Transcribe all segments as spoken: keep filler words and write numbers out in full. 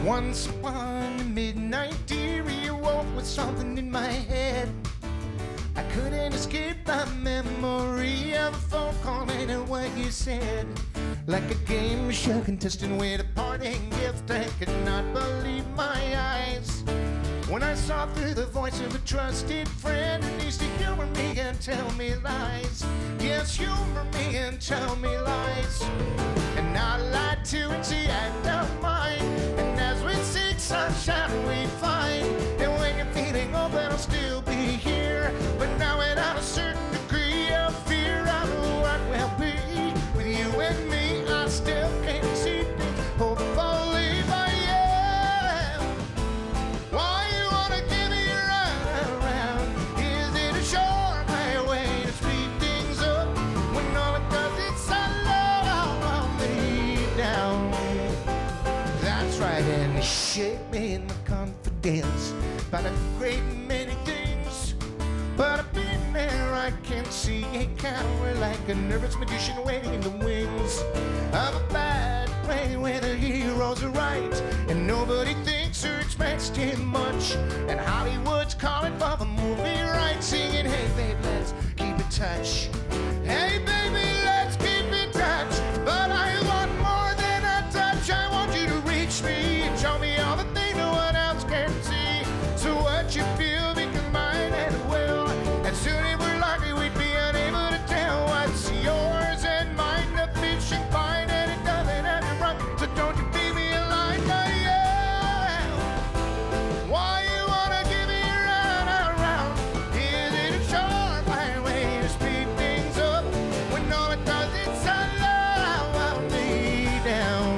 Once upon a midnight, dearie, awoke with something in my head. I couldn't escape the memory of a phone call and what you said. Like a game show contestant with a parting gift, I could not believe my eyes when I saw through the voice of a trusted friend who needs to humor me and tell me lies. Yes, humor me and tell me lies. And I lied to and see I don't mind. And as we seek sunshine we find, and when you're feeling old I'll still be here, but now without a certain degree of fear of what will be with you and me. I still can't see things, hopefully I am. Why you wanna give me a run around? Is it a short way to speed things up when all it does is slow me down? That's right, and it shake me in my confidence about a great many things, but I've been there, I can see a cower like a nervous magician waiting in the wings of a bad play where the heroes are right and nobody thinks or expects too much, and Hollywood's calling for the movie right, singing, hey babe, let's keep in touch. Hey baby, let's keep in touch. But I want more than a touch. I want you to reach me and show me all the things no one else can see. So what you feel becomes mine and will, and soon it we're lucky we'd be unable to tell what's yours and mine. The fish and fine, and it doesn't have to run, so don't you leave me alone. I am. Why you wanna give me a run around? Is it a short way to speed things up when all it does is slow me down?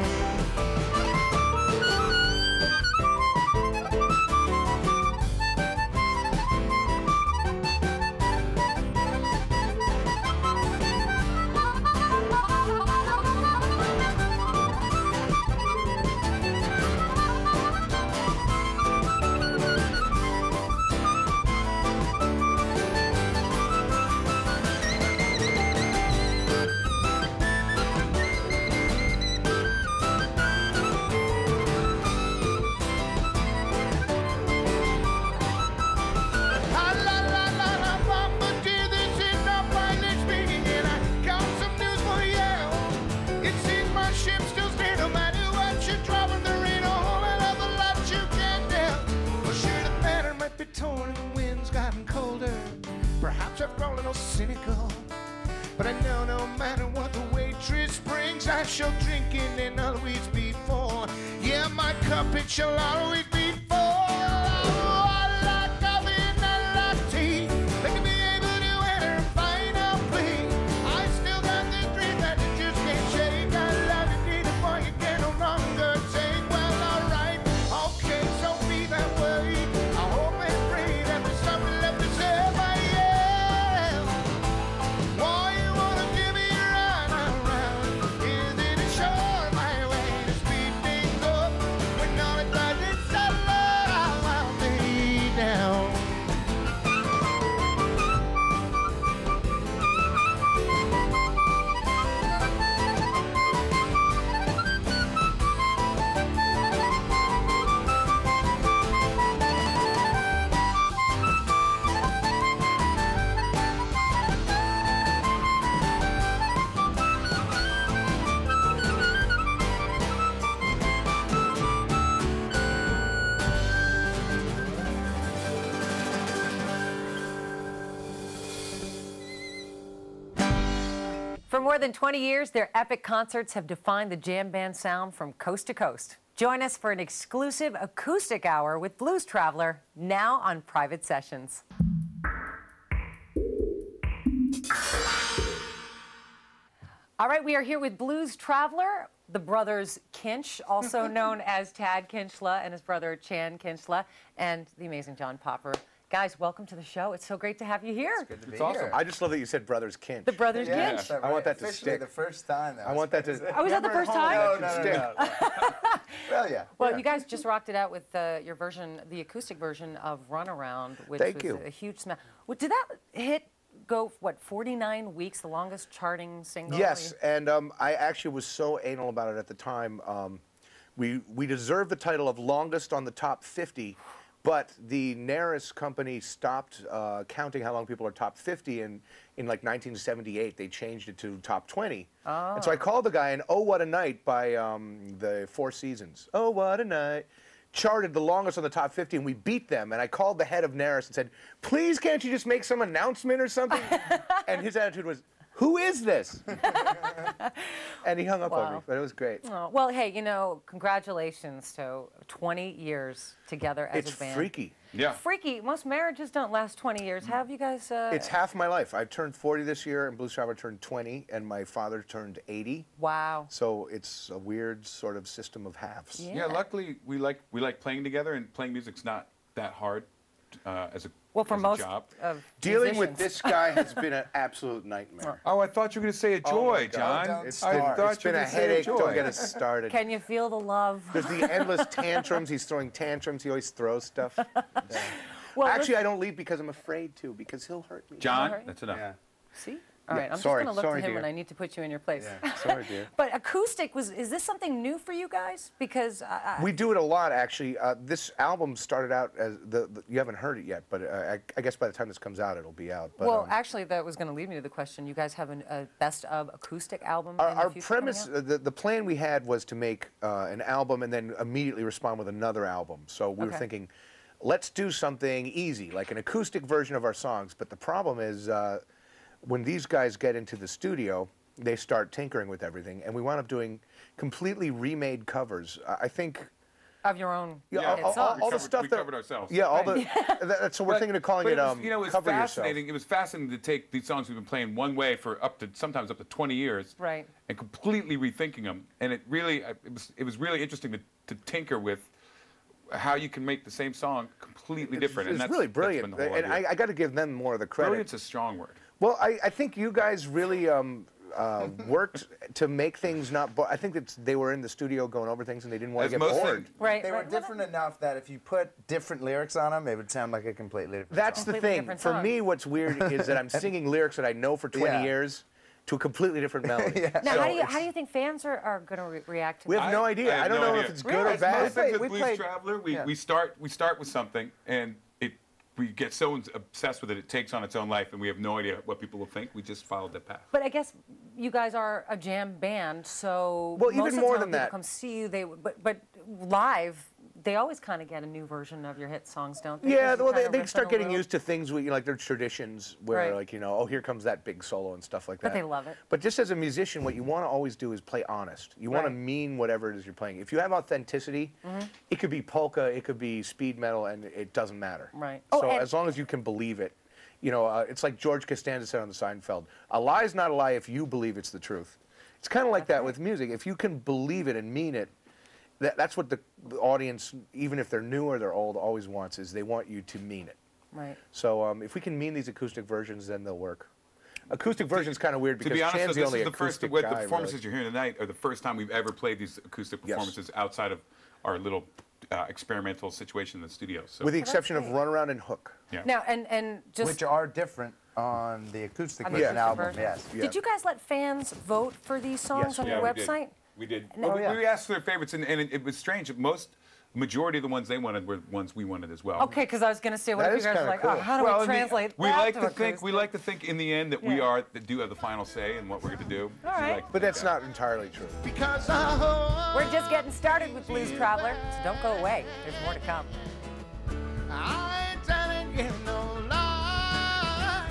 Perhaps I've grown a little cynical, but I know no matter what the waitress brings, I shall drink it and always be full. Yeah, my cup it shall always be full. Oh, I like coffee and I like tea. They can be able to enter a final plea. I still got this dream that you just can't shake. I love you, need it for you can no longer take. Well, alright, okay, so be that way. I hope and pray that there's something left to say. For more than twenty years, their epic concerts have defined the jam band sound from coast to coast. Join us for an exclusive acoustic hour with Blues Traveler, now on Private Sessions. All right, we are here with Blues Traveler, the brothers Kinch, also known as Tad Kinchla and his brother Chan Kinchla, and the amazing John Popper. Guys, welcome to the show. It's so great to have you here. It's good to be It's awesome. here. I just love that you said Brothers Kinch. The brothers Yeah, Kinch. right. I want that to Officially stick. the first time. That I want that to. Oh, was that the Never first home. time? No, no, no, Stick. no. Well, yeah. Well, yeah. you guys just rocked it out with uh, your version, the acoustic version of Runaround, which Thank was you. a huge smash. Well, did that hit go, what, forty-nine weeks, the longest charting single? Yes, and um, I actually was so anal about it at the time. Um, we we deserve the title of longest on the top fifty, but the N A R S company stopped uh, counting how long people are top fifty, and in like nineteen seventy-eight they changed it to top twenty. Oh. And so I called the guy, and "Oh What a Night" by um, the Four Seasons. Oh What a Night charted the longest on the top fifty, and we beat them. And I called the head of N A R S and said, "Please, can't you just make some announcement or something?" And his attitude was, "Who is this?" And he hung up Wow. on me, but it was great. Oh, well, hey, you know, congratulations to twenty years together as It's a band. freaky. Yeah. Freaky. Most marriages don't last twenty years. Have you guys? Uh, It's half my life. I turned forty this year, and Blues Traveler turned twenty, and my father turned eighty. Wow. So it's a weird sort of system of halves. Yeah. Yeah, luckily we like we like playing together, and playing music's not that hard uh, as a Well, for as most a job. of Dealing with musicians. this guy has been an absolute nightmare. Oh, I thought you were going to say a Oh joy, my God. John. Don't It's start. been, I thought it's you been were a gonna say headache. joy. Don't get us started. Can you feel the love? There's the endless tantrums. He's throwing tantrums. He always throws stuff. Yeah. Well, Actually, let's- I don't leave because I'm afraid to, because he'll hurt me. John, Alright. that's enough. Yeah. See? All Yeah, right, I'm sorry, just going to look sorry, to him dear. when I need to put you in your place. Yeah. Sorry, dear. But acoustic was, is this something new for you guys? Because I, I, We do it a lot, actually. Uh, this album started out as the, the. You haven't heard it yet, but uh, I, I guess by the time this comes out, it'll be out. But, well, um, actually, that was going to lead me to the question. You guys have an, a best of acoustic album our, in the our future coming premise, out? uh, the, the plan we had was to make uh, an album and then immediately respond with another album. So we Okay. were thinking, let's do something easy, like an acoustic version of our songs. But the problem is, uh, when these guys get into the studio, they start tinkering with everything, and we wound up doing completely remade covers. I I think. Of your own Yeah, Yeah, all, hit all- all songs. we the covered, stuff we that covered ourselves. Yeah, all Right. the. That, so we're But- thinking of calling but it, was, um, you know, it was Cover Yourself. fascinating. It was fascinating to take these songs we've been playing one way for up to sometimes up to twenty years, Right. and completely rethinking them. And it really, it was, it was really interesting to, to tinker with how you can make the same song completely different. It's and that's, really that's brilliant, been the whole and idea. I, I got to give them more of the credit. Brilliant's a strong word. Well, I, I think you guys really um, uh, worked to make things not. Bo I think that they were in the studio going over things and they didn't want As to get most bored. things- Right. They were right. different enough that if you put different lyrics on them, it would sound like a completely different That's song. the Completely thing. different For song. me, what's weird is that I'm singing lyrics that I know for twenty Yeah. years to a completely different melody. Yeah. Now, So how do you it's- how do you think fans are, are going to re react to We this? have no I- idea. I I, have don't no know idea. if it's Really? good or Most bad. Most things we with Blues played- Traveler, we, yeah. we start we start with something, and it we get so obsessed with it, it takes on its own life, and we have no idea what people will think. We just followed that path. But I guess you guys are a jam band, so Well, most even of the more time than people that. come see you. They but but live, they always kind of get a new version of your hit songs, don't they? Yeah, 'Cause you well, they, kinda they riff start in a getting little. used to things, we, like their traditions, where Right. like, you know, oh, here comes that big solo and stuff like that. But they love it. But just as a musician, what you want to always do is play honest. You want to Right. mean whatever it is you're playing. If you have authenticity, it could be polka, it could be speed metal, and it doesn't matter. Right. So Oh, and- as long as you can believe it, you know, uh, it's like George Costanza said on the Seinfeld, a lie is not a lie if you believe it's the truth. It's kind of like that with music. If you can believe it and mean it, that, that's what the, the audience, even if they're new or they're old, always wants, is they want you to mean it. Right. So um, if we can mean these acoustic versions, then they'll work. Acoustic version's kind of weird To because be honest, Chan's though, the this only is the first acoustic with guy, the really. performances you're hearing tonight are the first time we've ever played these acoustic Yes. performances outside of our little uh, experimental situation in the studio. So With the that's exception of great. Runaround and Hook. yeah. Now and and just Which are different on the acoustic on the version acoustic album. version. Yes. Yeah. Did you guys let fans vote for these songs Yes, on we your Yeah, we did. website? We did. No. Well, Oh, we, yeah. we asked for their favorites, and, and it, it was strange. Most majority of the ones they wanted were ones we wanted as well. Okay, because I was going to say, what That if is you guys are kinda like, cool. oh, how do Well, I we mean, translate we that like to to think acoustic? we like to think in the end that we Yeah. are that do have the final say in what we're going to do. All We right. like to But think that's that. not entirely true. Because I hope We're just getting started with Blues Traveler, so don't go away. There's more to come. I ain't telling you no lie.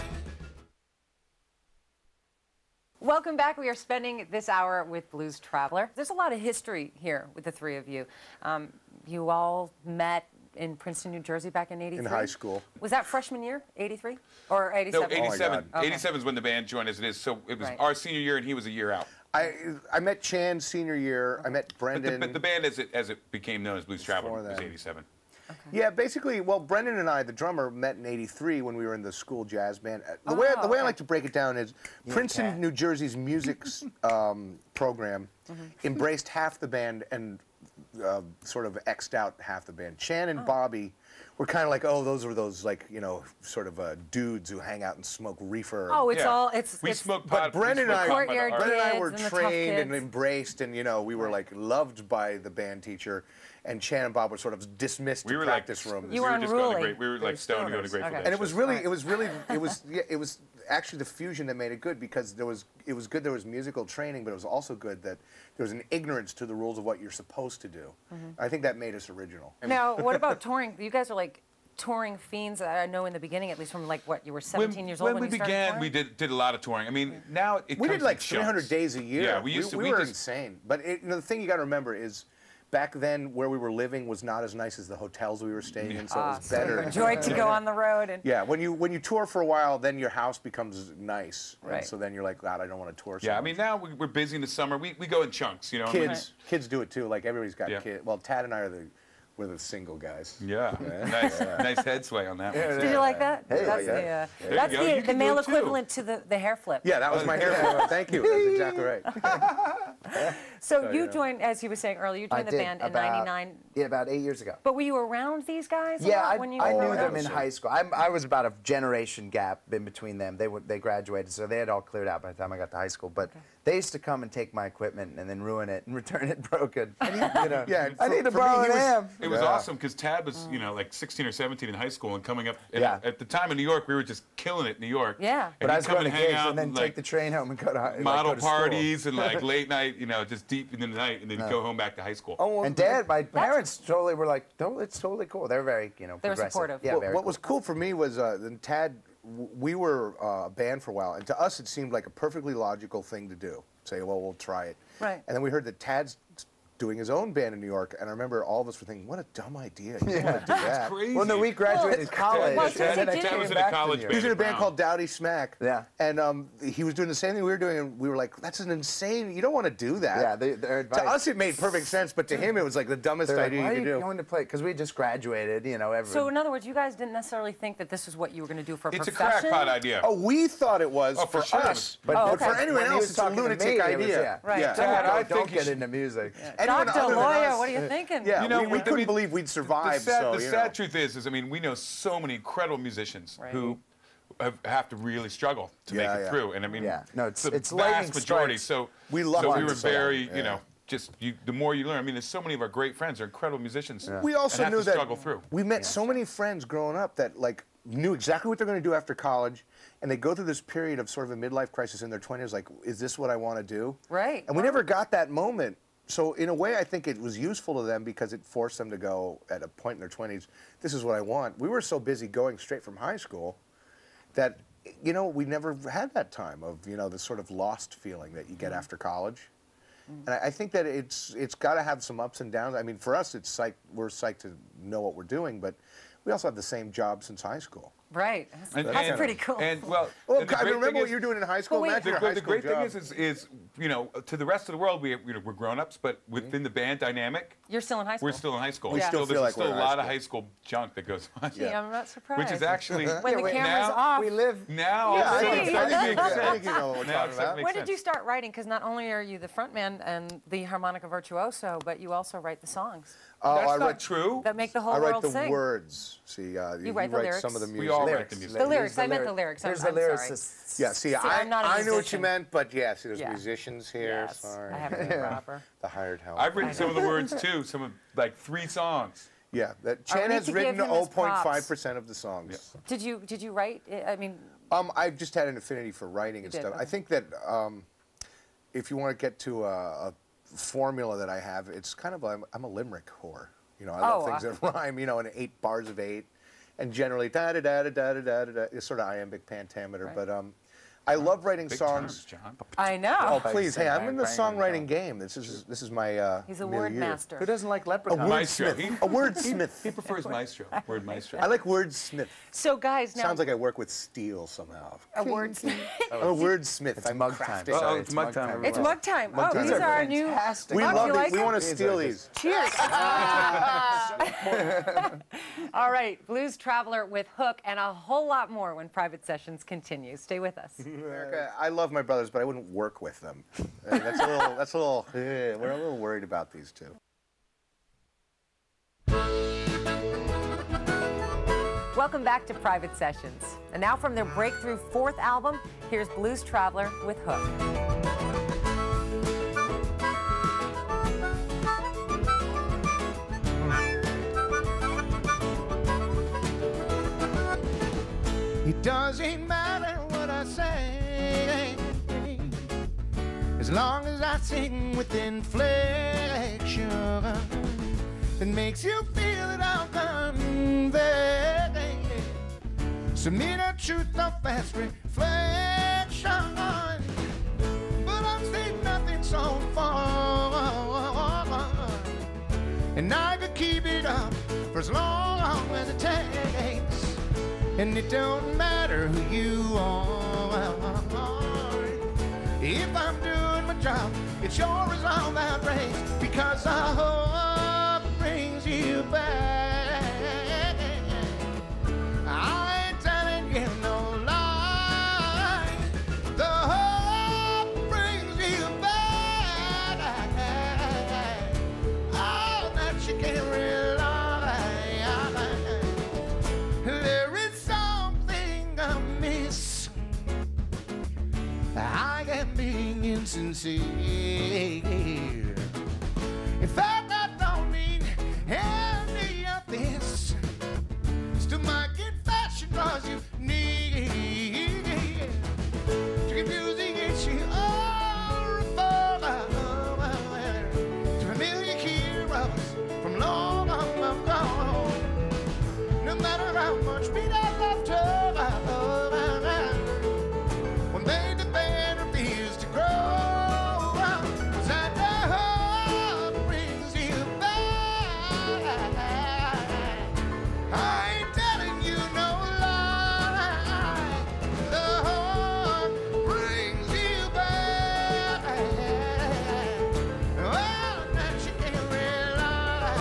Welcome back. We are spending this hour with Blues Traveler. There's a lot of history here with the three of you. Um, you all met in Princeton, New Jersey back in eighty-three? In high school. Was that freshman year, eighty-three? Or No, eighty-seven? eighty-seven. God. Okay. eighty-seven is when the band joined as it is. So it was Right. our senior year, and he was a year out. I I met Chan senior year. I met But the, Brendan. but the band, as it as it became known as Blues Traveler, Before was that. eighty-seven. Yeah, basically, well, Brendan and I, the drummer, met in eighty-three when we were in the school jazz band. Uh, The, way, Oh, the way I okay. like to break it down is Princeton, cat. New Jersey's music um, program Mm-hmm. embraced half the band and uh, sort of X'd out half the band. Chan and Bobby we're kind of like, oh, those are those like you know sort of uh, dudes who hang out and smoke reefer. Oh, it's Yeah. all it's. We it's, smoke But pot. Brendan we and I, smoke pot by the Courtyard art. Brendan and I kids were and the tough trained and kids. embraced, and you know we were like loved by the band teacher, and Chan and Bob were sort of dismissed We to were like practice rooms. You we were just going to unruly. great, we were like stoned to go to Grateful Okay. Dead. and it was shows. really, it was really, it was, yeah, it was actually the fusion that made it good because there was, it was good. There was musical training, but it was also good that there was an ignorance to the rules of what you're supposed to do. I think that made us original. Now, what about touring? You guys are like touring fiends. I know in the beginning, at least from like what you were seventeen when, years old when when we you started began, touring? we did did a lot of touring. I mean, now it We comes did like in three hundred chunks. days a year. Yeah, we used to. We, we were just, insane. But it, you know, the thing you got to remember is, back then where we were living was not as nice as the hotels we were staying in, so it Ah, was so you better. enjoyed to go on the road and. Yeah, when you when you tour for a while, then your house becomes nice, and Right. so then you're like, God, I don't want to tour. So Yeah, I much." mean, now we, we're busy in the summer. We, we go in chunks, you know. kids kids do it too. Like everybody's got Yeah. kids. Well, Tad and I are the we're the single guys. Yeah, nice, nice head sway on that one. Did you like that? Hey, that's yeah. the, uh, you that's go. the, You the can do male it, too. equivalent to the, the hair flip. Yeah, that was my hair. Thank you. That's exactly right. So you joined, as he was saying earlier, you I joined the did band in about- ninety-nine. Yeah, about eight years ago. But were you around these guys a Yeah, lot I, when you I were knew growing them up? in high school. I, I was about a generation gap in between them. They were, they graduated, so they had all cleared out by the time I got to high school. But they used to come and take my equipment and then ruin it and return it broken. And you, you know, Yeah, and I for- need to for me, borrow he an was- amp. It was Yeah. awesome because Tad was, you know, like sixteen or seventeen in high school and coming up. And Yeah. At the time in New York, we were just killing it in New York. Yeah. And But I he'd was come going to and hang gigs out and then and, take like, the train home and go to, like, model go to school. parties and like late night, you know, just deep in the night, and then go home back to high school. Oh, well, And Dad, my parents totally were like, "No, it's totally cool." They're very, you know, They were progressive. supportive. Yeah, What- very what cool. was cool for me was uh, then Tad. w- We were uh, a band for a while, and to us it seemed like a perfectly logical thing to do. Say, well, we'll try it. Right. And then we heard that Tad's doing his own band in New York, and I remember all of us were thinking, "What a dumb idea! You don't want to do that." Crazy. Well, no, we graduated college. well, and Tad- then I Tad came was in a back to college New band. He was in a band Brown. called Dowdy Smack. Yeah. And um, he was doing the same thing we were doing, and we were like, "That's an insane. You don't want to do that." Yeah, they, their advice. To us, it made perfect sense, but to him, it was like the dumbest They're like, idea "Why you are could you do. going to play?" Because we just graduated, you know. Every, So in other words, you guys didn't necessarily think that this is what you were going to do for a It's a profession? crackpot idea. Oh, we thought it was Oh, for for sure. us, But, Oh, but okay. for anyone when he else, was it's a talking to lunatic me, it was, idea. yeah. Right. Yeah. Tad, Don't, I don't think you get should- into music. Anyone Doctor other than Lawyer, us- what are you thinking? Yeah, You know, we, we I couldn't mean, believe we'd The survive. sad, so, the you sad know. truth is, is I mean, we know so many incredible musicians Right. who have, have to really struggle to Yeah, make it yeah. through, and I mean, Yeah. No, it's- the it's lightning vast majority. strikes. So We love so it. we were So, very, yeah. you know, just you, the more you learn. I mean, there's so many of our great friends are incredible musicians. We also and have knew to that struggle through. we met so many friends growing up that like knew exactly what they're going to do after college, and they go through this period of sort of a midlife crisis in their twenties, like, is this what I want to do? Right. And we never got that moment. So in a way, I think it was useful to them because it forced them to go at a point in their twenties, this is what I want. We were so busy going straight from high school that, you know, we never had that time of, you know, the sort of lost feeling that you get after college. And I, I think that it's it's got to have some ups and downs. I mean, for us, it's psyched, we're psyched to know what we're doing, but we also have the same job since high school. Right. That's, And- that's and- pretty cool. And well, Well, and the I great remember thing what is- you were doing in high school. Well, wait. Imagine The, your the, high the school great thing job. is, is, is, you know, to the rest of the world, we, you know, we're grown-ups, but within the band dynamic, You're still in high school. we're still in high school. We There's still feel there's like still we're a in high lot of school. high school junk that goes on. Gee, I'm not surprised. Which is actually when the wait, camera's now- off. We live. now Yeah, all I of a think, sudden I it's starting think, to I make sense. think you know what we're Now talking it's about. makes When did sense. you start writing? Because not only are you the frontman and the harmonica virtuoso, but you also write the songs Oh, That's I not write, true. that make the whole I write world the sing. words. See, uh, you, write you the write lyrics? some of the music. We all write Lyrics. the music. The lyrics. There's I meant lyric- the lyrics. I'm- There's I'm the sorry. lyricists. Yeah, see, I, I'm not a I knew what you musician. meant, but yes, there's Yeah. musicians here. Yes, Sorry. I have to be proper. The hired help. I've written some of the words too. Some of like three songs. Yeah, that we Chan need has to give written him his zero point five percent of the songs. Did you did you write? I mean, Um, I've just had an affinity for writing and did, stuff. I okay. think that um, if you want to get to a, a formula that I have, it's kind of a, I'm a limerick whore. You know, I love Oh, things that rhyme. You know, in eight bars of eight, and generally da da da da da da da da. It's sort of iambic pentameter, Right. but um, I love writing Big songs. terms, John. I know. Oh please, hey, I'm in the Bang, bang, bang, songwriting game. This is this is my. Uh, He's a milieu. word master. Who doesn't like A leprechauns? Maestro. wordsmith. He- A wordsmith. He prefers maestro. Word maestro. I like wordsmith. So guys, now Sounds like I work with steel somehow. a word. I'm a wordsmith. It's I'm mug time. crafty. Sorry, Oh, it's it's mug mug time. time. It's mug time. Oh, These these are are our new. fantastic. We Oh, love you it. like We them? want to These steal are these. Cheers. All right, Blues Traveler with Hook and a whole lot more when Private Sessions continue. Stay with us. America, I love my brothers, but I wouldn't work with them. Uh, that's a little. That's a little. eh, we're a little worried about these two. welcome back to Private Sessions. And now from their breakthrough fourth album, here's Blues Traveler with Hook. It doesn't matter what I say, as long as I sing with inflection that makes you feel it all convey. Submit a truth of fast reflection, but I'm saying nothing so far, and I could keep it up for as long as it takes. And it don't matter who you are. If I'm doing my job, it sure is all that race, because the hope brings you back. I ain't telling you no lie. The hope brings you back. Oh, that you can't rely. There is something amiss. I am being insincere. In fact, I don't need any of this. Still, my confession draws you near to confusing issue or to familiar heroes from long, long ago. No matter how much beat I love to, when they demand refuse to grow, inside the heart brings you back. I ain't telling you no lie. The heart brings you back. Well, that you can't rely.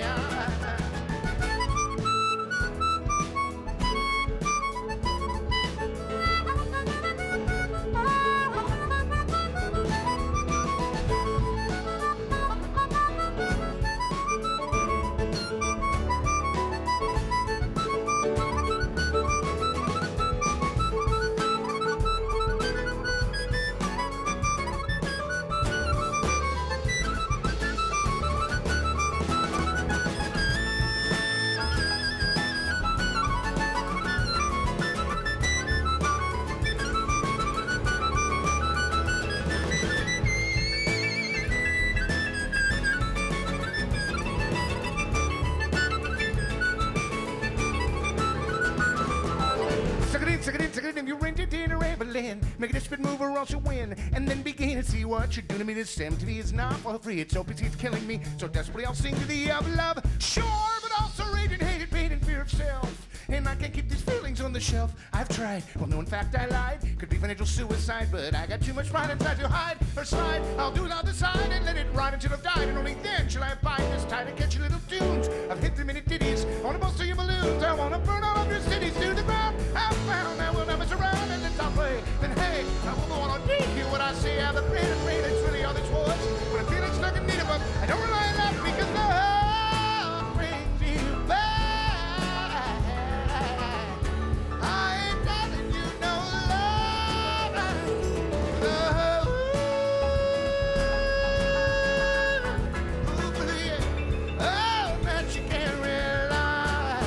You rent it in a Rebelin. Make it a spit move or else you win. And then begin to see what you're doing to me. This empty is not for free. It's open, it's killing me. So desperately I'll sing to the of love. Sure, but also raging, hated, pain, and fear of self. And I can't keep these feelings on the shelf. I've tried. Well, no, in fact, I lied. Could be financial suicide, but I got too much pride inside to hide or slide. I'll do it on the side and let it ride until I've died. And only then shall I find this time to catch your little tunes. I've hit the minute ditties. I wanna bust to your balloons. I wanna burn all of your cities to the ground. I've found I will never surround and then I'll play. Then hey, I won't wanna need you when I say I've been praying and praying. It's really all this was. But I feel it's stuck in need of them. I don't rely on that because the heart brings you back. I ain't telling you no lie. The oh, that you can't rely.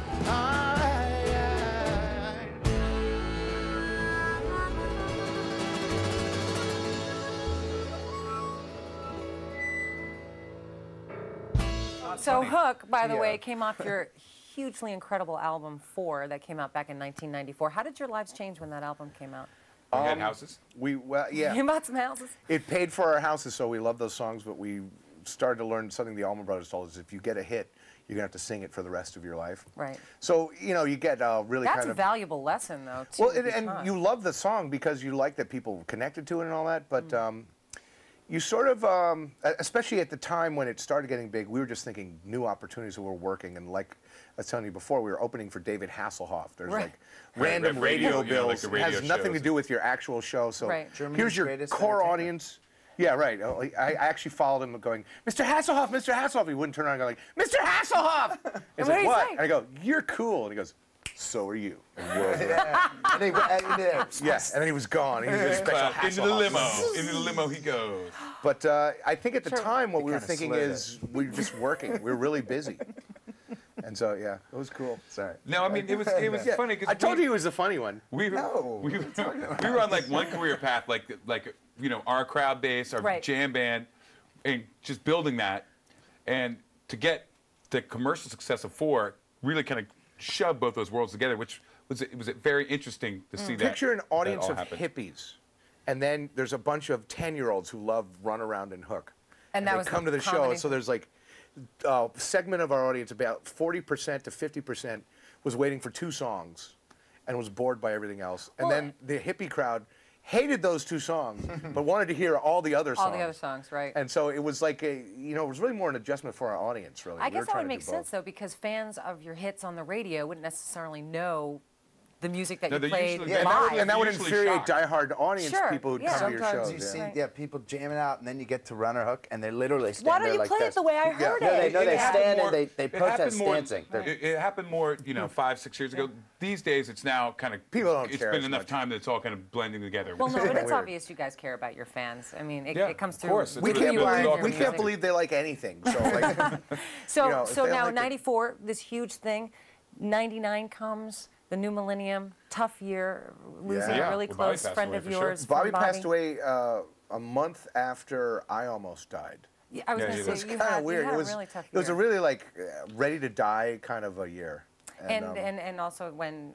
So Hook, by the Yeah. way, came off your hugely incredible album Four that came out back in nineteen ninety-four. How did your lives change when that album came out? We had Um, houses. We, well, yeah. You bought some houses? It paid for our houses, so we love those songs, but we started to learn something the Allman Brothers told us. If you get a hit, you're going to have to sing it for the rest of your life. Right. So, you know, you get uh, really That's kind a of... valuable lesson, though, too. Well, at and, the and time. you love the song because you like that people connected to it and all that, but Mm. um, you sort of, um, especially at the time when it started getting big, we were just thinking new opportunities that were working, and like I was telling you before, we were opening for David Hasselhoff. There's Right. like random Right, radio, radio you know, like bills. the it radio has nothing shows. to do with your actual show. So Right. Germany's here's your greatest core entertainment. audience. Yeah, right. Oh, I, I actually followed him going, Mister Hasselhoff, Mister Hasselhoff. He wouldn't turn around and go like, Mister Hasselhoff! He's what like, did he what? say? And I go, you're cool. And he goes, so are you. And we'll do it. Yeah. And he, and there. Yes, and then he was gone. He was a special Uh, into the Hasselhoff. limo. Into the limo he goes. But uh, I think at the Sure. time what They we were kinda thinking slid is we were just working. We were really busy. And so, yeah, it was cool. Sorry. No, I mean, it was it was Yeah, funny because I told you he was the funny one. We were, No. we, were, we were on like one career path, like like you know our crowd base, our Right. jam band, and just building that, and to get the commercial success of four really kind of shoved both those worlds together, which was it was very interesting to see that. Picture an audience all of happen. hippies, and then there's a bunch of ten-year-olds who love Run Around and Hook. And that they was come the to the show, combination. so there's like a segment of our audience, about forty percent to fifty percent, was waiting for two songs and was bored by everything else. And Well, then the hippie crowd hated those two songs, but wanted to hear all the other songs. All the other songs, right? And so it was like a, you know, it was really more an adjustment for our audience, really. I We were guess that trying would to make do sense, both. though, because fans of your hits on the radio wouldn't necessarily know the music that No, you they're played usually- Yeah, And that would, live. and that would Usually infuriate shocked. diehard audience Sure, people who'd yeah. come to your Sometimes shows. you yeah. see, Right. yeah, people jamming out, and then you get to Run or Hook, and they literally stand Why there don't you like play this. it the way I heard Yeah. No, they, it? no, they happened stand more- and they, they it happened protest more- dancing. They're- It, it happened more, you know, five, six years ago. These days, it's now kind of People don't It's care been as enough much. time that it's all kind of blending together. Well, no, but it's Weird. obvious you guys care about your fans. I mean, it, Yeah, it comes of through. course. It's We what who can't, you are in believe, your we can't music. believe they like anything. So, like, So, you know, if so they now like it- ninety-four, this huge thing, ninety-nine comes, the new millennium, tough year, losing Yeah. a really Well, Bobby close passed friend away of for sure. yours. Bobby from passed away uh, a month after I almost died. Yeah, I was Yeah, going he to did. say, It you was kind had, of weird. you had It was, a really tough it was a year. really like uh, ready to die kind of a year. And, um, and, and also when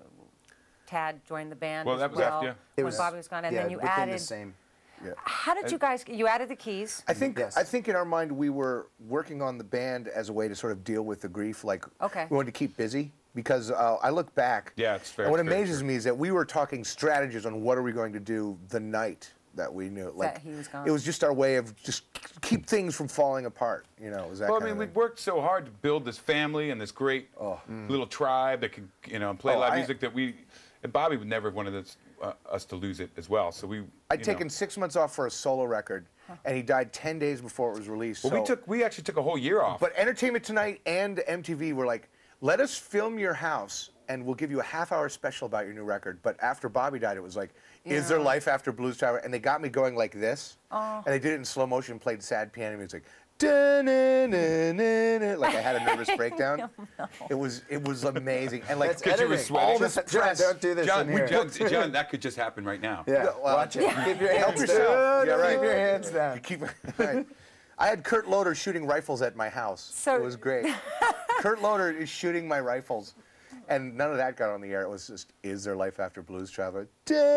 Tad joined the band Well, as that was well, after, yeah. It when was- Bobby was gone, and yeah, then you within added, the same. how did you guys, you added the keys. I think Yes. I think in our mind we were working on the band as a way to sort of deal with the grief. Like Okay. we wanted to keep busy because uh, I look back. Yeah, it's fair- And what it's very amazes true. me is that we were talking strategies on what are we going to do the night that we knew. Like he was gone. it was just our way of just keep things from falling apart. You know, it was that Well, I kind mean, we of thing. worked so hard to build this family and this great little tribe that could, you know, play Oh, live I- music that we. And Bobby would never have wanted us, uh, us to lose it as well. So we. I'd you taken know. six months off for a solo record, and he died ten days before it was released. Well, so, we took. We actually took a whole year off. But Entertainment Tonight and M T V were like, let us film your house, and we'll give you a half-hour special about your new record. But after Bobby died, it was like, is there Yeah. life after Blues Traveler? And they got me going like this, Oh. and they did it in slow motion and played sad piano music. Da-na-na-na-na, like I had a nervous breakdown. It was it was amazing, and like That's Because you were editing. sweating. all this John, press. don't do this John, in we, here. John, John, that could just happen right now. Yeah, Yeah, well, watch it. Keep your Help hands yourself. down. Yeah, right. Keep your hands down. You keep, right. I had Kurt Loder shooting rifles at my house. So- it was great. Kurt Loder is shooting my rifles, and none of that got on the air. It was just, is there life after Blues Traveler?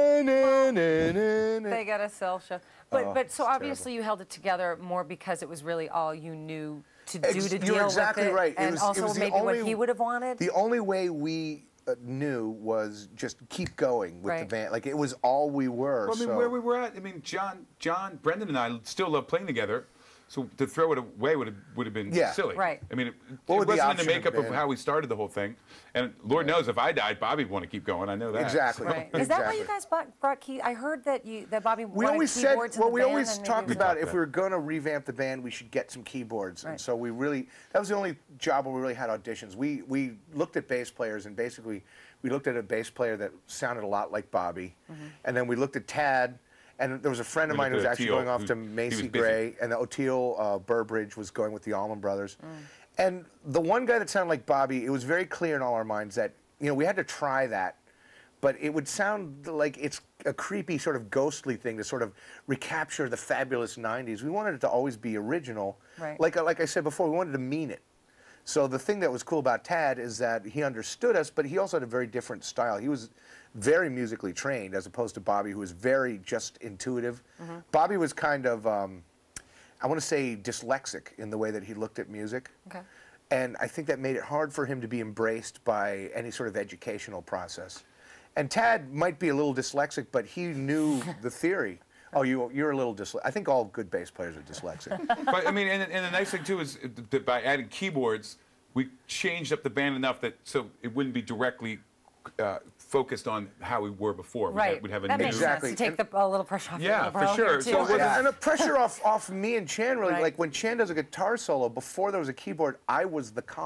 Da-na-na-na-na. They got a cell show. But, Oh, but so it's obviously you held it together more because it was really all you knew to do Ex- to you're deal exactly with it. right. It And was- it also was the maybe only- what he would have wanted. The only way we uh, knew was just keep going with the Right. band. Like it was all we were. Well, I mean, so. where we were at. I mean, John, John, Brendan, and I still love playing together. So to throw it away would have would have been Yeah. silly. Right. I mean, it, What it would the wasn't in the option have makeup of been? how we started the whole thing. And Lord knows, if I died, Bobby'd want to keep going. I know that. Exactly. Right. Is that why you Exactly. guys bought, brought key? I heard that you that Bobby We wanted always said, keyboards in well, the we band always and maybe talked we- about talked if that. we were going to revamp the band, we should get some keyboards. And Right. so we really, that was the only job where we really had auditions. We we looked at bass players, and basically we looked at a bass player that sounded a lot like Bobby, Mm-hmm. and then we looked at Tad. And there was a friend of We mine who was looked at actually Teal, going off who- to he was Macy busy. Gray, and the O'Teal uh, Burbridge was going with the Allman Brothers. Mm. And the one guy that sounded like Bobby, it was very clear in all our minds that, you know, we had to try that, but it would sound like it's a creepy sort of ghostly thing to sort of recapture the fabulous nineties. We wanted it to always be original. Right. Like, like I said before, we wanted to mean it. So the thing that was cool about Tad is that he understood us, but he also had a very different style. He was very musically trained as opposed to Bobby, who was very just intuitive. Mm-hmm. Bobby was kind of, um, I want to say, dyslexic in the way that he looked at music. Okay. And I think that made it hard for him to be embraced by any sort of educational process. And Tad might be a little dyslexic, but he knew the theory. Oh, you, you're a little dyslexic. I think all good bass players are dyslexic. But I mean, and, and the nice thing too is that by adding keyboards, we changed up the band enough that so it wouldn't be directly uh, focused on how we were before. Right. We'd have, we'd have a that new. makes Exactly. sense. To take the, a little pressure off. Yeah, your for little bro sure. here, So too. it wasn't- Yeah, and the pressure off, off me and Chan, really, Right. like when Chan does a guitar solo, before there was a keyboard, I was the comp.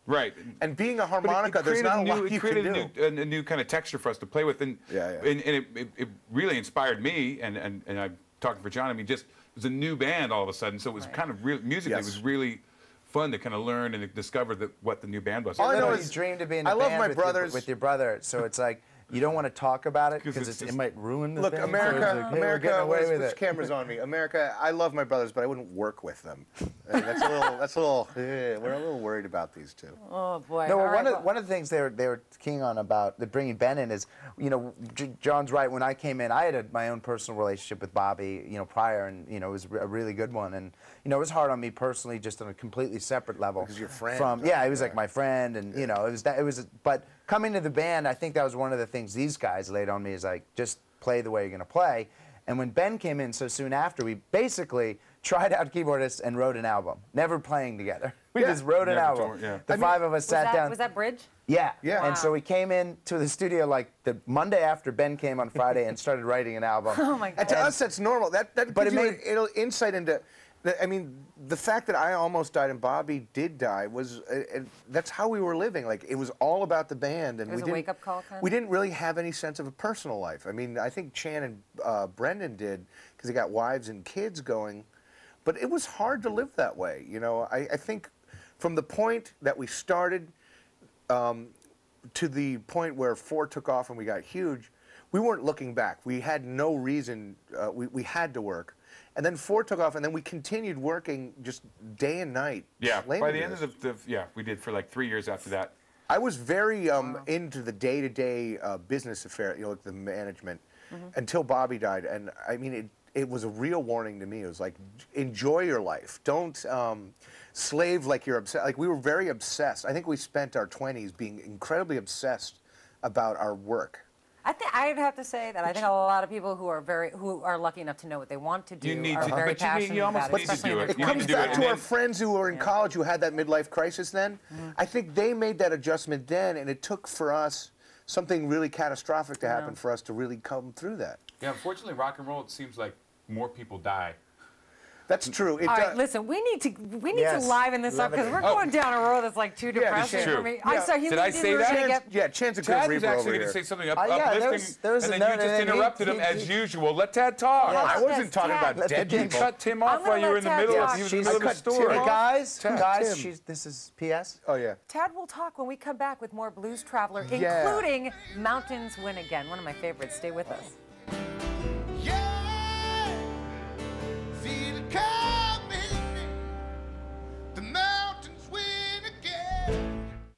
Right. And being a But it- harmonica, it there's created not a a new, lot it you can created do. a new, a, a new kind of texture for us to play with, and Yeah, yeah. and, and it, it, it really inspired me. And and and I'm talking for John. I mean, just it was a new band all of a sudden, so it was Right. kind of real musically. Yes. It was really fun to kind of learn and discover that what the new band was. All I know Literally is- dream to be in a I love band my with brothers. Your, with your brother, so it's like you don't want to talk about it 'Cause because it's it just- might ruin the Look, thing. So it's America, like, hey, we're America, getting away which, with which it. camera's on me? America, I love my brothers, but I wouldn't work with them. Uh, that's a little, that's a little, eh, we're a little worried about these two. Oh boy. No, All well, right, one of well- one of the things they were they were keen on about the bringing Ben in is, you know, J John's right. When I came in, I had a, my own personal relationship with Bobby, you know, prior, and you know, it was a really good one. And you know, it was hard on me personally, just on a completely separate level. Because your friend, From right? yeah, he was like Yeah. my friend, and you know, it was that it was. But coming to the band, I think that was one of the things these guys laid on me is like just play the way you're gonna play. And when Ben came in so soon after, we basically tried out keyboardists and wrote an album, never playing together. We Yeah. just wrote an Never album. toured, yeah. The I mean, five of us was sat that, down. Was that Bridge? Yeah. Yeah. And so Wow. we came in to the studio like the Monday after Ben came on Friday and started writing an album. Oh my And God. to us, that's normal. That that But gives it you made- an it'll insight into. the- I mean, the fact that I almost died and Bobby did die was uh, uh, that's how we were living. Like it was all about the band, and It was we a didn't. wake-up call kind we of? didn't really have any sense of a personal life. I mean, I think Chan and uh, Brendan did because they got wives and kids going, but it was hard to live that way. You know, I, I think from the point that we started um, to the point where four took off and we got huge, we weren't looking back. We had no reason. Uh, we we had to work. And then four took off, and then we continued working just day and night. Yeah. playing By the with end this. of the, the yeah, we did for like three years after that. I was very um, into the day-to-day uh, business affair, you know, like the management, until Bobby died. And I mean, it it was a real warning to me. It was like, enjoy your life. Don't um, slave like you're obsessed. Like we were very obsessed. I think we spent our twenties being incredibly obsessed about our work. I think I'd have to say that I think a lot of people who are very who are lucky enough to know what they want to do You need are to, very but you need- passionate you almost about it, need to especially do in it. their It You need comes to do back it, to and our then- friends who were in Yeah. college who had that midlife crisis then. Mm-hmm. I think they made that adjustment then, and it took for us something really catastrophic to happen for us to really come through that. Yeah. Unfortunately, rock and roll. It seems like more people die. That's true. It All right, does- listen, we need to we need Yes, to liven this up because levity. we're Oh. going down a road that's like too Yeah, depressing it's true. for me. I Yeah. saw you Did I you say were that? gonna Chan's, get- yeah, Chan's a good Tad was reaper actually over going to here. say something up, Uh, yeah, there uplifting, was- there was and a then note, you just and then he- interrupted him he- as he- usual. Let Tad talk. Yes. I wasn't Yes, talking Tad. about Let the dead king people. Cut Tim I'm off gonna while you were let in the Tad middle. talk. Of, he was in She's- the middle of I the cut story. Tim Hey off. guys, Tim, guys, Tim. she's, this is P S. Oh yeah. Tad will talk when we come back with more Blues Traveler, Yeah. including Mountains Win Again, one of my favorites. Stay with us. Yeah, feel it coming. The mountains win again.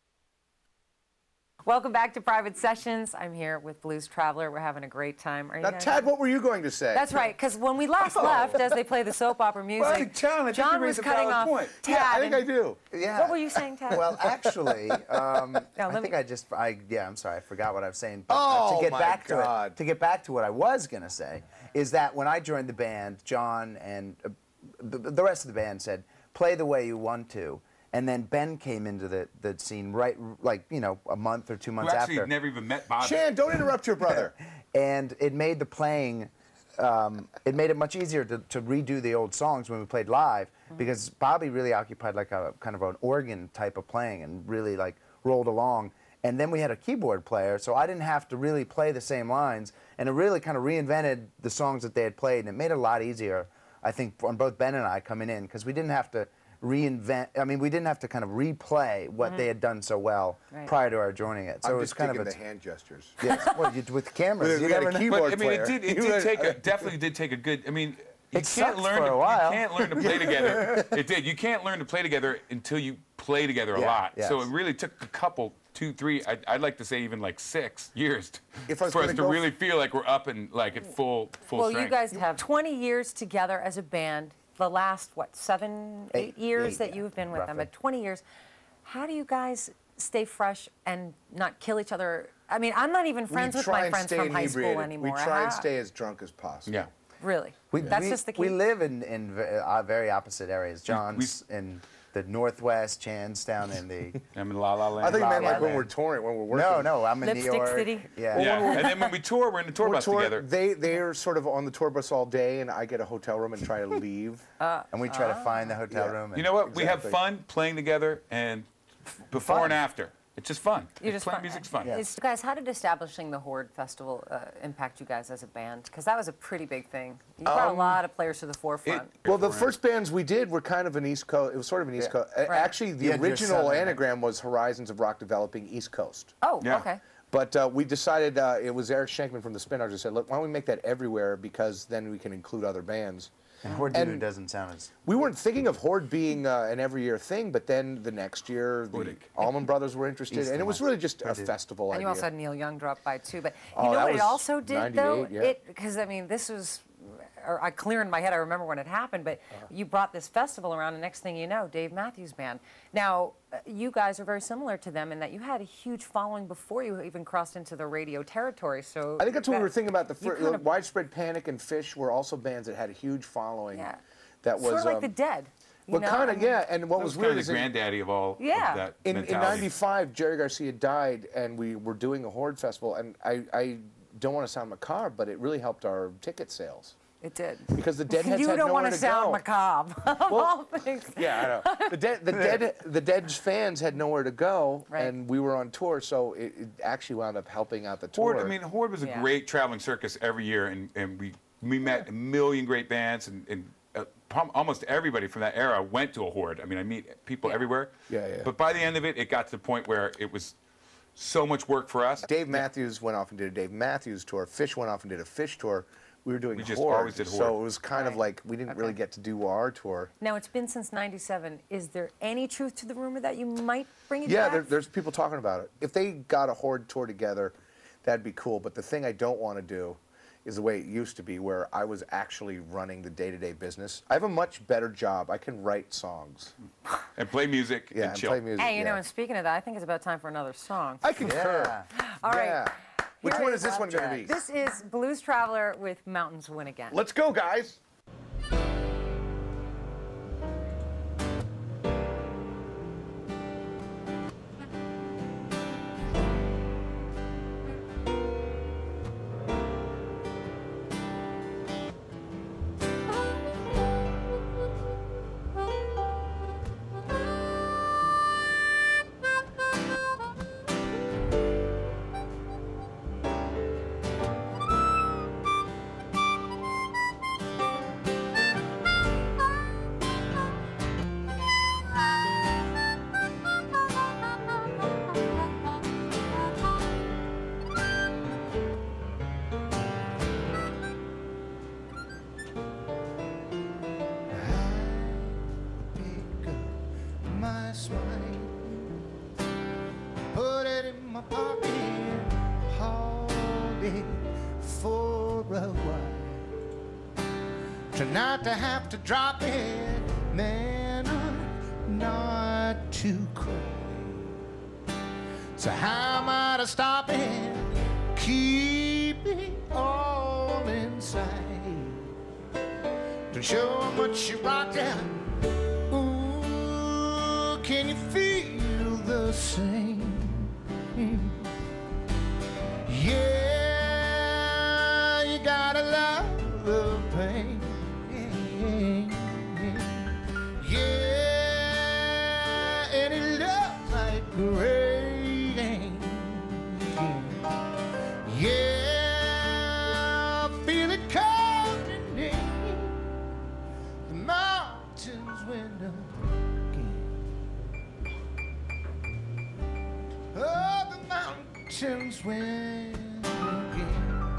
Welcome back to Private Sessions. I'm here with Blues Traveler. We're having a great time. Are you Now, guys- Tad, what were you going to say? That's right, because when we last left, as they play the soap opera music, Well, John, I think you John was raised a cutting valid off point. Tad. Yeah, I think I and- do. Yeah. What were you saying, Tad? Well, actually, um, Now, I let think me- I just, I yeah, I'm sorry, I forgot what I was saying. But, uh, Oh, to get my back to God. it, to get back to what I was gonna say, is that when I joined the band, John and uh, the, the rest of the band said, "Play the way you want to." And then Ben came into the, the scene right, like, you know, a month or two Who months actually after. never even met Bobby. Chan, don't interrupt your brother. And it made the playing, um, it made it much easier to, to redo the old songs when we played live, because Bobby really occupied like a kind of an organ type of playing and really like rolled along. And then we had a keyboard player, so I didn't have to really play the same lines, and it really kind of reinvented the songs that they had played, and it made it a lot easier, I think, on both Ben and I coming in, because we didn't have to reinvent, I mean, we didn't have to kind of replay what they had done so well Right. prior to our joining it. So I'm it was just kind of digging a, the hand gestures. yes, well, you, with cameras, We you had a never know. keyboard But I mean, it player. did. It You did had- take a definitely did take a good. I mean, you It can't sucked learn for to a while. you can't learn to play together. It did. You can't learn to play together until you play together a Yeah, lot. So yes. it really took a couple, two, three. I'd, I'd like to say even like six years t- If I was for us gonna to go really feel like we're up and like at full full well, strength. you guys have twenty years together as a band. The last, what, seven, eight, Eight, years eight, that yeah, you've been with them, roughly. but twenty years. How do you guys stay fresh and not kill each other? I mean, I'm not even friends we with try my and friends stay from high school inebriated. anymore. We try and How- stay as drunk as possible. Yeah. Really? We, That's we, just the key? We live in, in ve- uh, very opposite areas. John's in the Northwest, Chan's down in the... I'm in La La Land. I think you meant La like La when we're Land. touring, when we're working. No, no, I'm in New Lipstick York. City? Yeah. Yeah, and then when we tour, we're in the tour We're bus tour- together. They they're sort of on the tour bus all day, and I get a hotel room and try to leave. And we try to find the hotel Yeah. room. And You know what? We have Exactly. fun playing together and before fun. and after. It's just fun. You're just Playing fun. music's fun. Yeah. Is, guys, how did establishing the HORDE Festival uh, impact you guys as a band? Because that was a pretty big thing. You brought Um, a lot of players to the forefront. It- Well, the first bands we did were kind of an East Coast. It was sort of an East Yeah. Coast. a- Right. Actually, the Yeah, just original Southern. anagram was Horizons of Rock Developing East Coast. oh, Yeah. okay. But uh, we decided uh, it was Eric Schenkman from the Spin Doctors who said, "Look, why don't we make that everywhere because then we can include other bands." And Horde And- doesn't sound as. We weren't thinking of Horde being uh, an every year thing, but then the next year, the Horde. Allman Brothers were interested, East and it and was West. really just a They did. festival And idea. you also had Neil Young drop by too. But you Oh, know that what it was also did though? ninety-eight, yeah. It because I mean this was, or I clear in my head. I remember when it happened. But Uh-huh. you brought this festival around, and next thing you know, Dave Matthews Band. Now uh, you guys are very similar to them in that you had a huge following before you even crossed into the radio territory. So I think that's what we that- were thinking about. The you fir- kind of- Widespread Panic and Fish were also bands that had a huge following. Yeah. That was sort of like um, the Dead. You well, know? kind I of, mean, yeah. And what That was, was kind weird of is the in- granddaddy of all Yeah. of that In, in mentality. ninety-five, Jerry Garcia died, and we were doing a Horde festival, and I, I don't want to sound macabre, but it really helped our ticket sales. It did. Because the Deadheads you had don't nowhere want to to sound go. macabre. Of Well, all things. Yeah, I know. The Dead, the Dead, the Dead's fans had nowhere to go, Right. and we were on tour, so it, it actually wound up helping out the tour. Horde, I mean, Horde was a Yeah. great traveling circus every year, and, and we we met a million great bands, and, and uh, prom- almost everybody from that era went to a Horde. I mean, I meet people Yeah. everywhere. Yeah, yeah. But by the end of it, it got to the point where it was so much work for us. Dave Matthews went off and did a Dave Matthews tour. Fish went off and did a Fish tour. We were doing We just Horde, always did so Horde. it was kind of Right. like we didn't Okay. really get to do our tour. Now, it's been since ninety-seven. Is there any truth to the rumor that you might bring it Yeah, back? there, there's people talking about it. If they got a Horde tour together, that'd be cool. But the thing I don't want to do is the way it used to be, where I was actually running the day-to-day business. I have a much better job. I can write songs. And play music Yeah, and and chill. play music. Hey, you know, yeah. and speaking of that, I think it's about time for another song. I concur. Yeah. All right. Yeah. Which Here one is is this one going to be? This is Blues Traveler with Mountains Win Again. Let's go, guys. Pick up my smile, put it in my pocket, hold it for a while. Try not to have to drop it, man, not to cry. So how am I to stop it? Keep it all inside. To show how much you rock it. Ooh, can you feel the same? Yeah, you gotta love the pain. Yeah, and it looks like rain. Yeah, I feel it coming in. The mountains went up again. Oh, the mountains went again.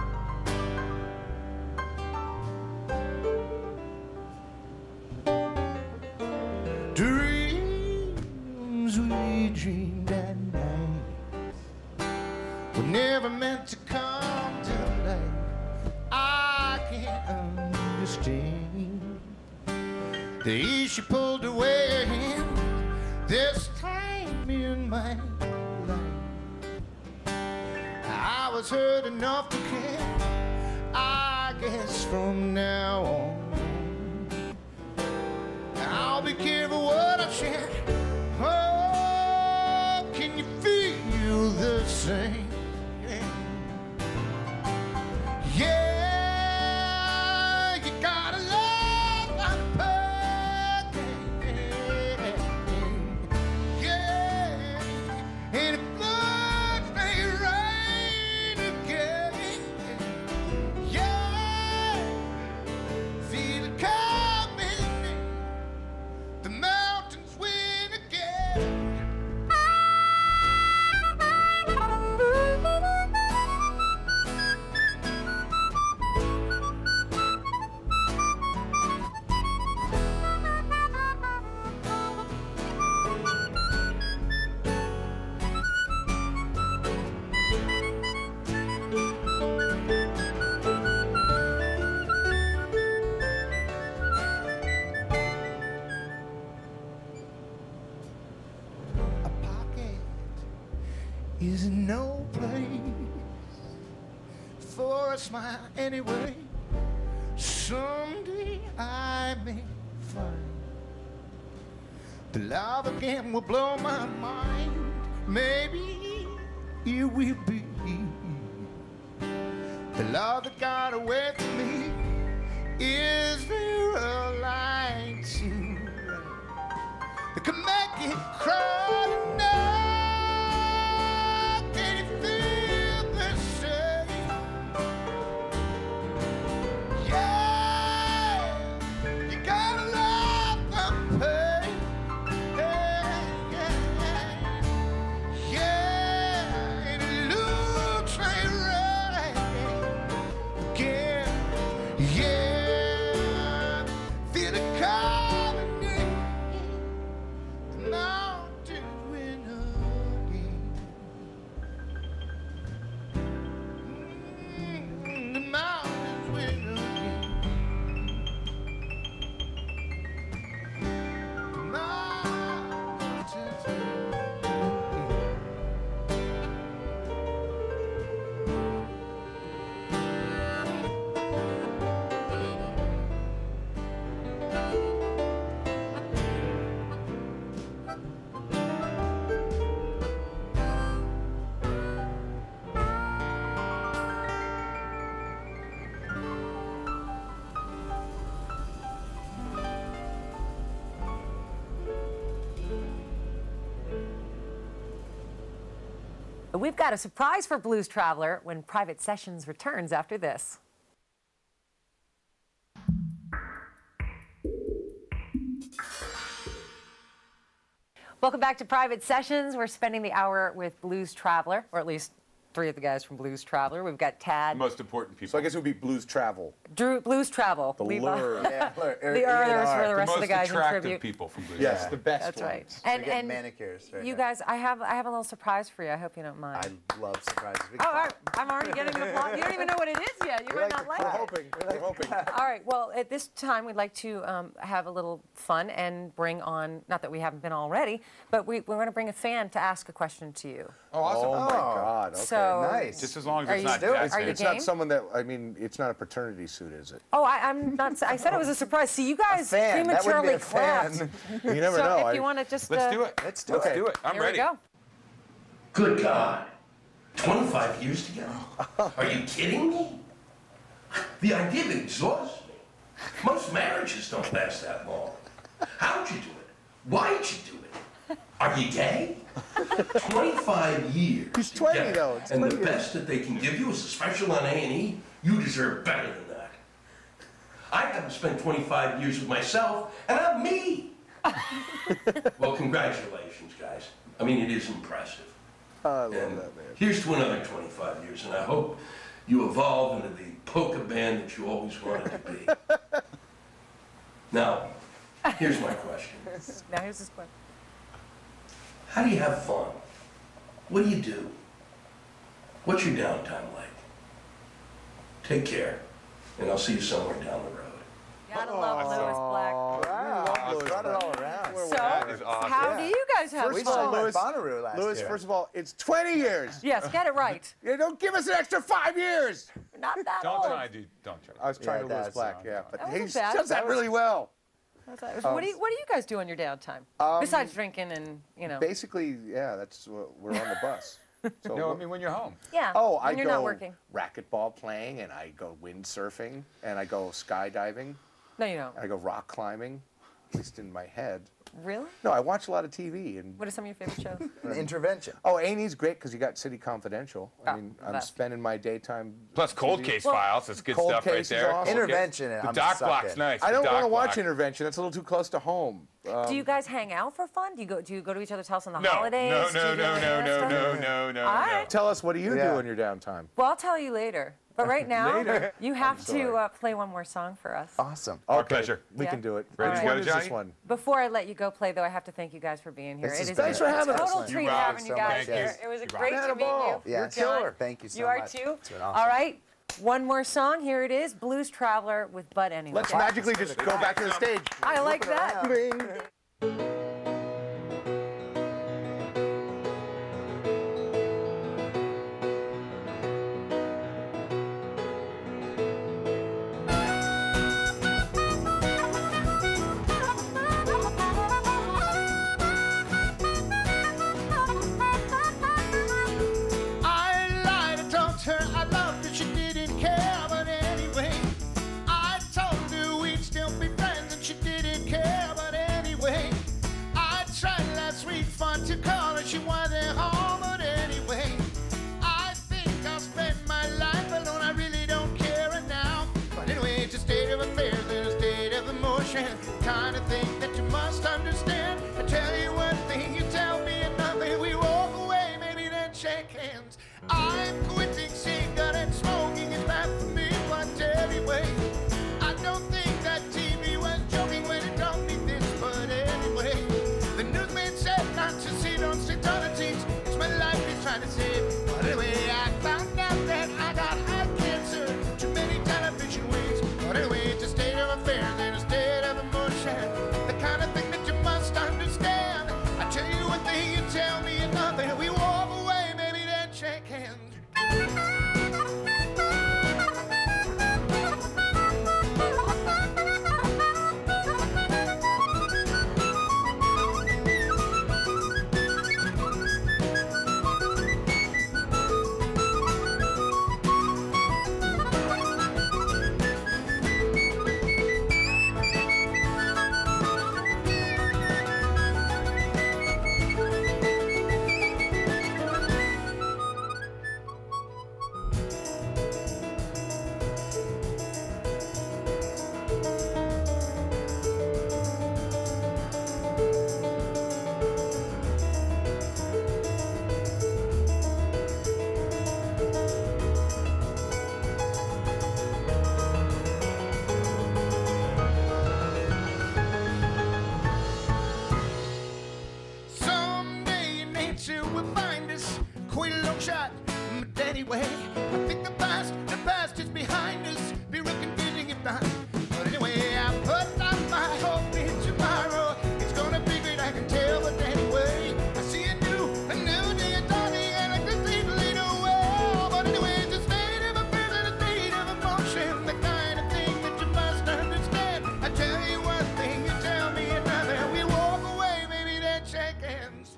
Dreams we dreamed at night were never meant to come to life. I can't understand the issue pulled away this time in my life. I was hurt enough to care. I guess from now on I'll be careful what I share. Oh, can you feel the same? Yeah, you gotta love like a bird. Yeah, is no place for a smile anyway. Someday I may find the love again will blow my mind. Maybe it will be the love that got away from me. Is there a light to that can make it crawl enough? Can you feel the same? Yeah, you gotta love the pain. Yeah, yeah, yeah, yeah, and it looks like right again. Yeah, feel it coming in. The mountains win again. Mm, the mountains win again. The mountains win again. We've got a surprise for Blues Traveler when Private Sessions returns after this. Welcome back to Private Sessions. We're spending the hour with Blues Traveler, or at least three of the guys from Blues Traveler. We've got Tad. The most important people. So I guess it would be Blues Travel. Drew, Blues Travel. The We've, uh, lure. Yeah, look, er, the others for the the rest most of the guys in attractive tribute. people from Blues. Yes, Yeah. the best That's ones. right. They're And, getting and manicures right you now. guys, I have I have a little surprise for you. I hope you don't mind. I love surprises. We Oh, can all right. talk. I'm already getting the applause. You don't even know what it is yet. You We might like not to like We're it. hoping. We're hoping. All right. Well, at this time, we'd like to um, have a little fun and bring on, not that we haven't been already, but we, we're going to bring a fan to ask a question to you. Oh, awesome. Oh my God. Okay. So, Nice. Just as long as Are it's you- not do it. jazz Are you hands. It's not game? someone that, I mean, it's not a paternity suit, is it? Oh, I, I'm not. I said it was a surprise. See, you guys Fan. That would be prematurely a fan. clapped. You never So know. if I- you want to just Let's uh, do it. Let's do Let's it. do it. I'm here ready. we go. Good God. twenty-five years together? Are you kidding me? The idea of it exhausts me. Most marriages don't last that long. How'd you do it? Why'd you do it? Are you gay? twenty-five years. He's twenty, together, though. It's and twenty the years. best that they can give you is a special on A and E. You deserve better than that. I haven't spent twenty-five years with myself, and I'm me. Well, congratulations, guys. I mean, it is impressive. I love And that, man. here's to another twenty-five years, and I hope you evolve into the polka band that you always wanted to be. Now, here's my question. Now here's this question. How do you have fun? What do you do? What's your downtime like? Take care, and I'll see you somewhere down the road. Gotta love Lewis Black. Wow. Louis Brought it Black. all around. So, That is awesome. how Yeah. do you guys have We First of all, saw fun? him at Louis- Bonnaroo last Louis, year. first of all, it's twenty years. Yes, get it right. You don't give us an extra five years. Not that Don't old. try, dude. Don't try. I was trying Yeah, to Louis that's- Black, yeah, but That he wasn't bad. does that That was- really well. That's that. What do you What do you guys do on your downtime Um, besides drinking and you know? Basically, yeah, that's what we're on the bus. So No, I we're- mean when you're home. Yeah. oh, when I you're go not working. racquetball playing, and I go windsurfing, and I go skydiving, No, you don't. I go rock climbing, at least in my head. Really? No, I watch a lot of T V, and What are some of your favorite shows? An intervention. oh, A and E's great because you got City Confidential. I Oh, mean, I'm that's- spending my daytime. Plus cold T V. case Well, files. That's good Cold stuff right Case is there. awesome. Cold Case. Intervention, The I'm doc suck block's in. nice. I The don't doc want to watch block. Intervention. That's a little too close to home. Um, do you guys hang out for fun? Do you go? Do you go to each other's house on the No, holidays? no, Do you no, do no, any no, of that no, stuff? no, no, no, All no. right. Tell us, what do you Yeah. do in your downtime? Well, I'll tell you later. But right now, Later. you have sorry. to uh, play one more song for us. Awesome. Our pleasure. We Yeah. can do it. Ready to Which go, one is this Johnny? one? Before I let you go play, though, I have to thank you guys for being here. This It is is thanks a for having us. total You treat rock having you so guys much. here. Thank you. It was You great rock. to meet you. Yeah, You're killer. John. Thank you so You are much. too. It's been awesome. All right. One more song. Here it is, Blues Traveler with Bud Anyway. Let's magically just go back to the stage. I like that. Bing. to call her, she wasn't home, but anyway, I think I'll spend my life alone. I really don't care now. But anyway, it's a state of affairs and a state of emotion, kind of thing that you must understand. I tell you one thing, you tell me another, we walk away, maybe then shake hands. I'm quitting cigarette smoking, it's bad for me, but anyway, I don't think that T V was joking when it told me this, but anyway, the newsman said not to sit on sit on the seats. It's my life he's trying to save. But anyway, I found out that I got eye cancer, too many television waves. But anyway, it's a state of affairs and a state of emotion, the kind of thing that you must understand. I tell you one thing, you tell me another, we walk away, maybe then shake hands. But anyway, I think the past, the past is behind us. Be real confusing if not. But anyway, I put down my hope in tomorrow. It's gonna be great, I can tell. But anyway, I see a new, a new day is dawning, and I can see the lead well. But anyway, it's a state of affairs and a state of emotion, the kind of thing that you must understand. I tell you one thing, you tell me another. We walk away, maybe then shake hands.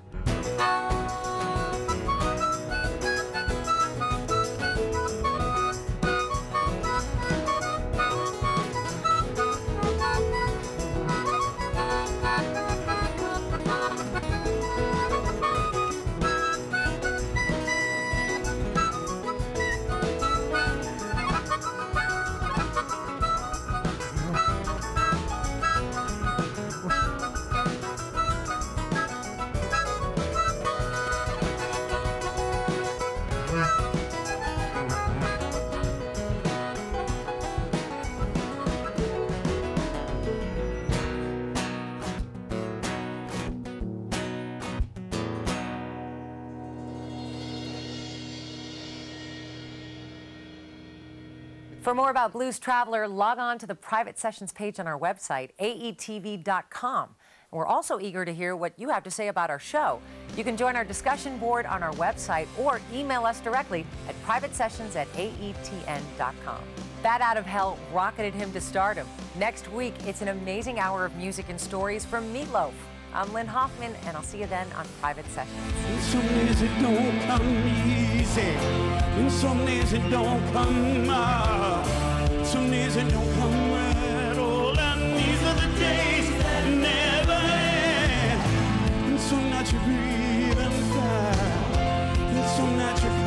For more about Blues Traveler, log on to the private sessions page on our website, A E T V dot com. And we're also eager to hear what you have to say about our show. You can join our discussion board on our website or email us directly at private sessions at A E T N dot com. Bat Out of Hell rocketed him to stardom. Next week, it's an amazing hour of music and stories from Meatloaf. I'm Lynn Hoffman, and I'll see you then on Private Sessions. Some days it don't come easy, and some days it don't come uh, some days it don't come at all, and these are the days that never end. And some nights you breathe and fly, and some nights you